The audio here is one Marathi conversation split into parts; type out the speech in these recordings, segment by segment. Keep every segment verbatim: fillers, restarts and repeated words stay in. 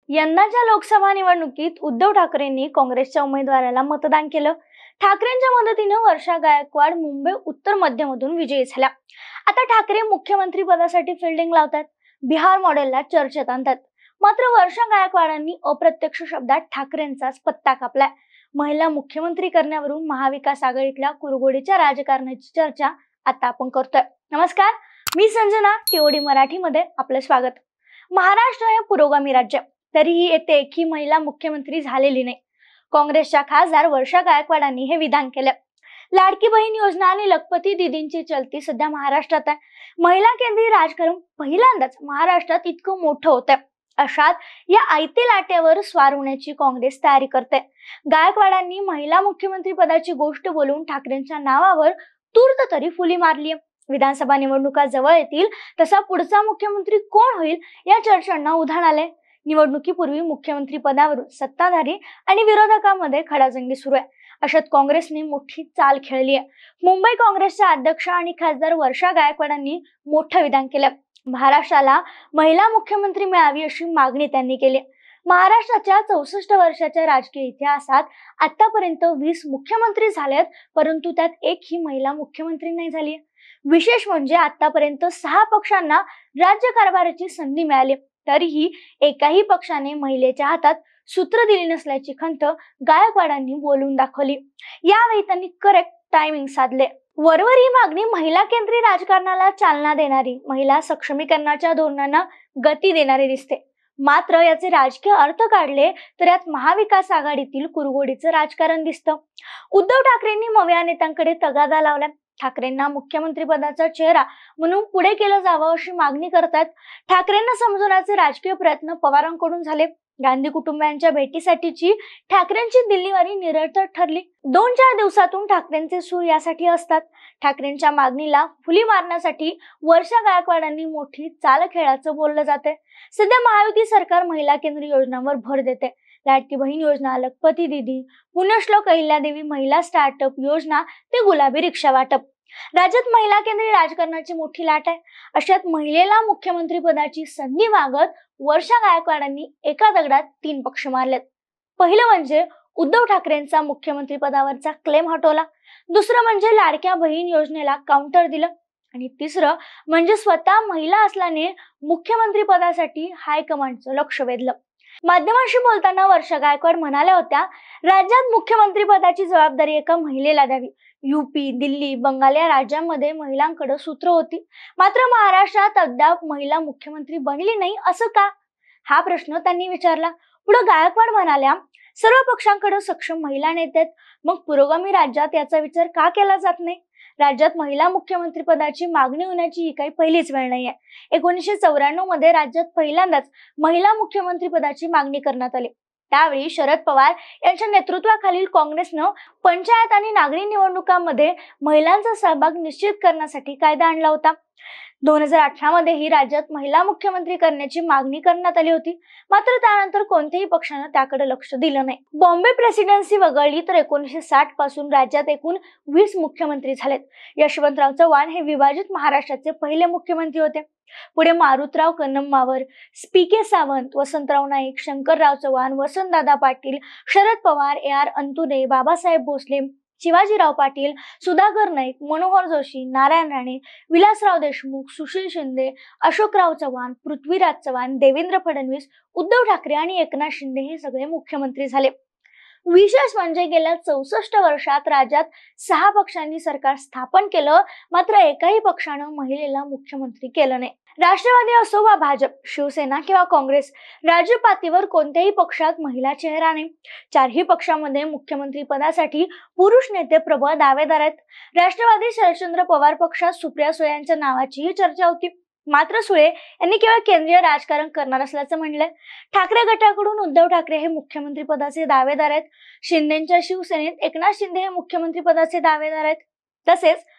यंदाच्या लोकसभा निवडणुकीत उद्धव ठाकरेंनी काँग्रेसच्या उमेदवाराला मतदान केलं। ठाकरेंच्या मदतीने वर्षा गायकवाड मुंबई उत्तर मध्यमधून विजयी झाल्या। आता ठाकरे मुख्यमंत्री पदासाठी फिल्डिंग लावतात, बिहार मॉडेलला चर्चेत आणतात। मात्र वर्षा गायकवाडांनी अप्रत्यक्ष शब्दात ठाकरेंचाच पत्ता कापलाय। महिला मुख्यमंत्री करण्यावरून महाविकास आघाडीतल्या कुरघोडीच्या राजकारणाची चर्चा आता आपण करतोय। नमस्कार, मी संजना, टीओडी मराठीमध्ये आपलं स्वागत। महाराष्ट्र हे पुरोगामी राज्य, तरीही येथे एकही महिला मुख्यमंत्री झालेली नाही। काँग्रेसच्या खासदार वर्षा गायकवाडांनी हे विधान केले। लाडकी बहीण योजना आणि लखपती दीदींची चलती सध्या महाराष्ट्रात आहे। महिला केंद्रीय राजकारण पहिल्यांदाच महाराष्ट्रात इतकं मोठं होतंय। अशात या आयते लाटेवर स्वार होण्याची काँग्रेस तयारी करते। गायकवाडांनी महिला मुख्यमंत्री पदाची गोष्ट बोलून ठाकरेंच्या नावावर तूर्त तरी फुली मारली। विधानसभा निवडणुका जवळ येतील तसा पुढचा मुख्यमंत्री कोण होईल या चर्चांना उधाण आले। निवडणुकीपूर्वी मुख्यमंत्री पदावरून सत्ताधारी आणि विरोधकांमध्ये खडाजंगी सुरू आहे। अशात काँग्रेसने मोठी चाल खेळली आहे। मुंबई काँग्रेसच्या अध्यक्ष आणि खासदार वर्षा गायकवाडांनी मोठं विधान केलं। महाराष्ट्राला महिला मुख्यमंत्री मिळावी अशी मागणी त्यांनी केली। महाराष्ट्राच्या चौसष्ट वर्षाच्या राजकीय इतिहासात आतापर्यंत वीस मुख्यमंत्री झालेत, परंतु त्यात एकही महिला मुख्यमंत्री नाही झाली। विशेष म्हणजे आतापर्यंत सहा पक्षांना राज्य कारभाराची संधी मिळाली, तरीही एकाही पक्षाने महिलेच्या हातात सूत्र दिली नसल्याची खंत गायकवाडांनी बोलून दाखवली। यावेळी त्यांनी करेक्ट टायमिंग साधले। वरवर ही मागणी महिला केंद्रीय राजकारणाला चालना देणारी, महिला सक्षमीकरणाच्या धोरणांना गती देणारी दिसते। मात्र याचे राजकीय अर्थ काढले तर यात महाविकास आघाडीतील कुरघोडीचं राजकारण दिसतं। उद्धव ठाकरेंनी मविया नेत्यांकडे तगादा लावला। ठाकरेंना मुख्यमंत्री पदाचा चेहरा म्हणून पुढे केलं जावं अशी मागणी करतात। ठाकरेंना समजवण्याचे राजकीय प्रयत्न पवारांकडून झाले। गांधी कुटुंबियांच्या भेटीसाठीची ठाकरेंची दिल्लीवारी निरर्थक ठरली। दोन चार दिवसातून ठाकरेंचे सूर यासाठी असतात। ठाकरेंच्या मागणीला फुली मारण्यासाठी वर्षा गायकवाडांनी मोठी चाल खेळाचं बोललं जाते। सध्या महायुती सरकार महिला केंद्रीय योजनांवर भर देते। लाडकी बहीण योजना, लखपती दीदी, पुण्यश्लोक अहिल्यादेवी महिला स्टार्टअप योजना ते गुलाबी रिक्षा वाटप, राज्यात महिला केंद्रीय राजकारणाची मोठी लाट आहे। अशात महिलेला मुख्यमंत्री पदाची संधी मागत वर्षा गायकवाडांनी एका दगडात तीन पक्ष मारलेत। पहिलं म्हणजे उद्धव ठाकरेंचा मुख्यमंत्री पदावरचा क्लेम हटवला, दुसरं म्हणजे लाडक्या बहीण योजनेला काउंटर दिलं, आणि तिसरं म्हणजे स्वतः महिला असल्याने मुख्यमंत्री पदासाठी हायकमांडचं लक्ष वेधलं। माध्यमांशी बोलताना वर्षा गायकवाड म्हणाल्या होत्या, राज्यात मुख्यमंत्री पदाची जबाबदारी एका महिलेला द्यावी। यूपी, दिल्ली, बंगाल या राज्यांमध्ये महिलांकडे सूत्र होती, मात्र महाराष्ट्रात अद्याप महिला मुख्यमंत्री बनली नाही, असं का? हा प्रश्न त्यांनी विचारला। पुढे गायकवाड म्हणाल्या, सर्व पक्षांकडे सक्षम महिला नेते आहेत, मग पुरोगामी राज्यात याचा विचार का केला जात नाही? राज्यात महिला मुख्यमंत्री पदाची मागणी होण्याची ही काही पहिलीच वेळ नाहीये। एकोणीसशे चौऱ्याण्णव मध्ये राज्यात पहिल्यांदाच महिला मुख्यमंत्री पदाची मागणी करण्यात आली। त्यावेळी शरद पवार यांच्या नेतृत्वाखालील काँग्रेसनं पंचायत आणि नागरी निवडणुकांमध्ये महिलांचा सहभाग निश्चित करण्यासाठी कायदा आणला होता। दोन हजार अठरा मध्ये ही राज्यात महिला मुख्यमंत्री करण्याची मागणी करण्यात आली होती, मात्र त्यानंतर कोणत्याही पक्षानं त्याकडे लक्ष दिलं नाही। बॉम्बे प्रेसिडेन्सी वगळली तर एकोणीसशे साठ पासून राज्यात एकूण वीस मुख्यमंत्री झालेत। यशवंतराव चव्हाण हे विभाजित महाराष्ट्राचे पहिले मुख्यमंत्री होते। पुढे Marutrao Kannamwar, P K Sawant, Vasantrao Naik, Shankarrao Chavan, Vasantdada Patil, Sharad Pawar, A R Antulay, Babasaheb Bhosale, Shivajirao Patil, Sudhakar Naik, Manohar Joshi, Narayan Rane, Vilasrao Deshmukh, Sushil Shinde, Ashokrao Chavan, Prithviraj Chavan, Devendra Fadnavis, Uddhav Thackeray आणि एकनाथ शिंदे हे सगळे मुख्यमंत्री झाले। विशेष म्हणजे गेल्या चौसष्ट वर्षात राज्यात सहा पक्षांनी सरकार स्थापन केलं, मात्र एकाही पक्षानं महिलेला मुख्यमंत्री केलं नाही। राष्ट्रवादी असो वा भाजप, शिवसेना किंवा काँग्रेस, राज्य पातळीवर कोणत्याही पक्षात महिला चेहरा नाही। चारही पक्षांमध्ये मुख्यमंत्री पदासाठी पुरुष नेते प्रबळ दावेदार आहेत। राष्ट्रवादी शरदचंद्र पवार पक्षात सुप्रिया सुळे यांच्या नावाचीही चर्चा होती, मात्र सुळे यांनी केवळ केंद्रीय राजकारण करणार असल्याचं म्हणलंय। ठाकरे गटाकडून उद्धव ठाकरे हे मुख्यमंत्री पदाचे दावेदार आहेत। शिंदेच्या शिवसेनेत एकनाथ शिंदे हे मुख्यमंत्री पदाचे दावेदार आहेत। तसेच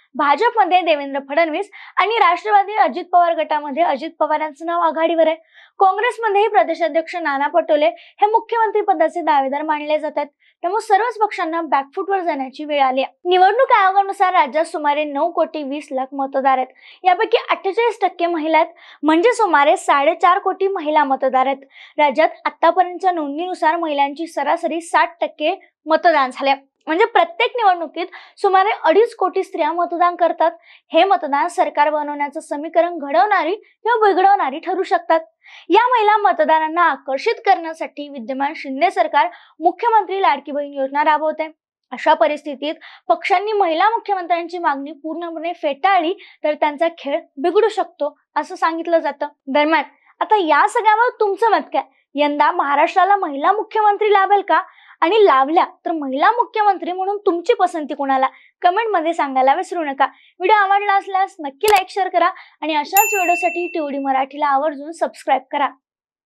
भाजपमध्ये देवेंद्र फडणवीस आणि राष्ट्रवादी अजित पवार गटामध्ये अजित पवार यांचं नाव आघाडीवर आहे. काँग्रेसमध्येही प्रदेशाध्यक्ष नाना पटोले हे मुख्यमंत्री पदाचे दावेदार मानले जातात. त्यामुळे सर्वच पक्षांना बॅकफुटवर जाण्याची वेळ आली आहे. निवडणूक आयोगानुसार राज्यात सुमारे नऊ कोटी वीस लाख मतदार आहेत. यापैकी अठ्ठेचाळीस टक्के महिला आहेत, म्हणजे सुमारे साडेचार कोटी महिला मतदार आहेत. राज्यात आतापर्यंतच्या नोंदणीनुसार महिलांची सरासरी साठ टक्के मतदान झाले. म्हणजे प्रत्येक निवडणुकीत सुमारे अडीच कोटी स्त्रिया मतदान करतात. हे मतदान सरकार बनवण्याचं समीकरण घडवणारी किंवा बिघडवणारी ठरू शकतात. या महिला मतदारांना आकर्षित करण्यासाठी विद्यमान शिंदे सरकार मुख्यमंत्री लाडकी बहीण योजना राबवते. अशा परिस्थितीत पक्षांनी महिला मुख्यमंत्र्यांची मागणी पूर्णपणे फेटाळली तर त्यांचा खेळ बिघडू शकतो असं सांगितलं जातं. दरम्यान आता या सगळ्यावर तुमचं मत काय? यंदा महाराष्ट्राला महिला मुख्यमंत्री लाभेल का? आणि लाभल्या तर महिला मुख्यमंत्री म्हणून तुमची पसंती कोणाला? कमेंट मध्ये सांगायला विसरू नका. व्हिडिओ आवडला असल्यास नक्की लाईक शेअर करा आणि अशाच व्हिडिओसाठी टीओडी मराठीला आवर्जून सबस्क्राईब करा.